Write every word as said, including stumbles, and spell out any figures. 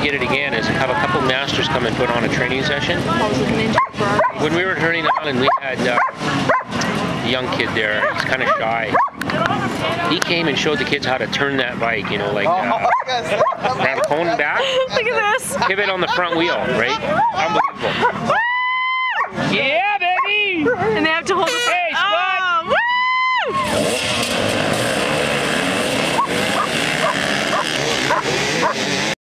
get it again is have a couple masters come and put on a training session. When we were at Hurling Island, we had uh, a young kid there. He's kind of shy. He came and showed the kids how to turn that bike, you know, like uh, that cone back. Look at this. Pivot on the front wheel, right? Unbelievable. Yeah, baby! And they have to hold the